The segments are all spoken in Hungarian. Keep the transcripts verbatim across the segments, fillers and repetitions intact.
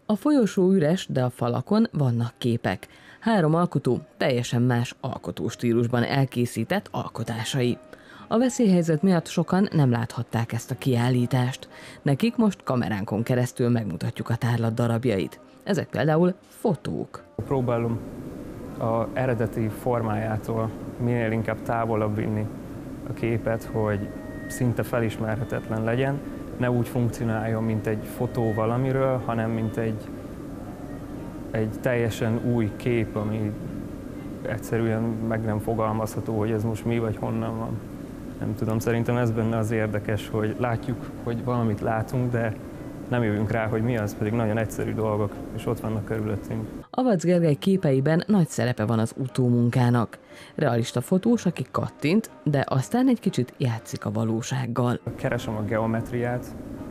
A folyosó üres, de a falakon vannak képek. Három alkotó teljesen más alkotóstílusban elkészített alkotásai. A veszélyhelyzet miatt sokan nem láthatták ezt a kiállítást. Nekik most kameránkon keresztül megmutatjuk a tárlat darabjait. Ezek például fotók. Próbálom az eredeti formájától minél inkább távolabb vinni a képet, hogy szinte felismerhetetlen legyen, ne úgy funkcionáljon, mint egy fotó valamiről, hanem mint egy, egy teljesen új kép, ami egyszerűen meg nem fogalmazható, hogy ez most mi vagy honnan van. Nem tudom, szerintem ez benne az érdekes, hogy látjuk, hogy valamit látunk, de nem jövünk rá, hogy mi az, pedig nagyon egyszerű dolgok, és ott vannak körülöttünk. Avac Gergely képeiben nagy szerepe van az utómunkának. Realista fotós, aki kattint, de aztán egy kicsit játszik a valósággal. Keresem a geometriát,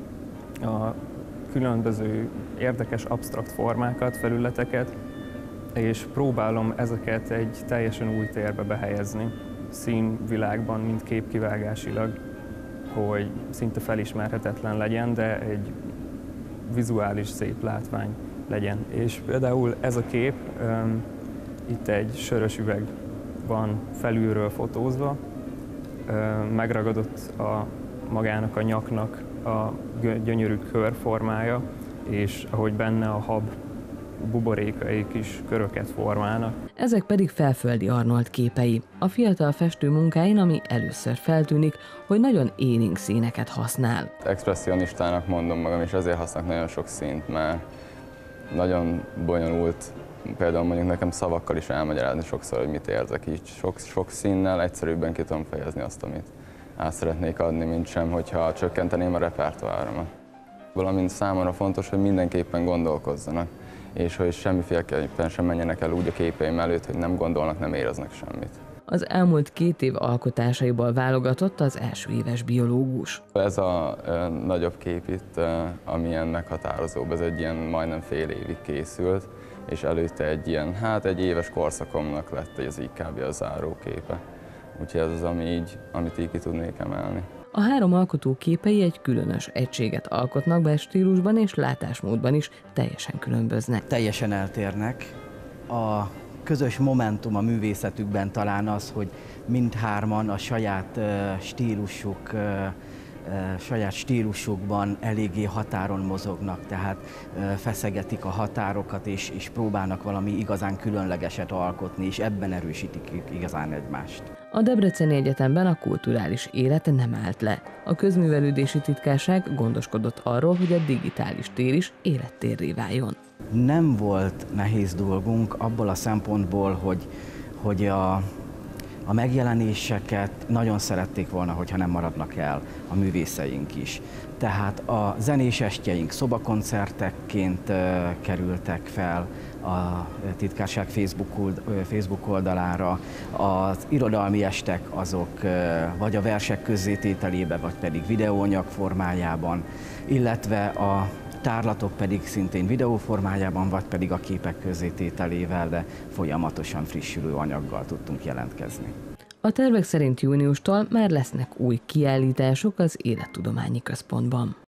a különböző érdekes absztrakt formákat, felületeket, és próbálom ezeket egy teljesen új térbe behelyezni, színvilágban, mint képkivágásilag, hogy szinte felismerhetetlen legyen, de egy vizuális szép látvány legyen. És például ez a kép, um, itt egy sörös üveg van felülről fotózva, um, megragadott a magának a nyaknak a gyönyörű körformája, és ahogy benne a hab buborékaik is köröket formálnak. Ezek pedig Felföldi Arnold képei. A fiatal festő munkáin, ami először feltűnik, hogy nagyon élénk színeket használ. Expresszionistának mondom magam, és azért használok nagyon sok színt, mert nagyon bonyolult, például mondjuk nekem szavakkal is elmagyarázni sokszor, hogy mit érzek. Így sok, sok színnel egyszerűbben ki tudom fejezni azt, amit át szeretnék adni, mint sem, hogyha csökkenteném a repertoáromat. Valamint számomra fontos, hogy mindenképpen gondolkozzanak, és hogy semmiféleképpen sem menjenek el úgy a képeim előtt, hogy nem gondolnak, nem éreznek semmit. Az elmúlt két év alkotásaiból válogatott az első éves biológus. Ez a e, nagyobb kép itt, e, ami ilyen meghatározóbb, ez egy ilyen majdnem fél évig készült, és előtte egy ilyen, hát egy éves korszakomnak lett ez így kb. A záróképe. Úgyhogy ez az, ami így, amit így ki tudnék emelni. A három alkotó képei egy különös egységet alkotnak, be stílusban és látásmódban is teljesen különböznek. Teljesen eltérnek. A közös momentum a művészetükben talán az, hogy mindhárman a saját stílusuk, saját stílusukban eléggé határon mozognak, tehát feszegetik a határokat, és, és próbálnak valami igazán különlegeset alkotni, és ebben erősítik igazán egymást. A Debreceni Egyetemben a kulturális élet nem állt le. A közművelődési titkárság gondoskodott arról, hogy a digitális tér is élettérré váljon. Nem volt nehéz dolgunk abból a szempontból, hogy, hogy a A megjelenéseket nagyon szerették volna, hogyha nem maradnak el a művészeink is. Tehát a zenés estjeink szobakoncertekként kerültek fel a titkárság Facebook oldalára, az irodalmi estek azok vagy a versek közzétételébe, vagy pedig videóanyag formájában, illetve a tárlatok pedig szintén videóformájában, vagy pedig a képek közzétételével, de folyamatosan frissülő anyaggal tudtunk jelentkezni. A tervek szerint júniustól már lesznek új kiállítások az Élettudományi Központban.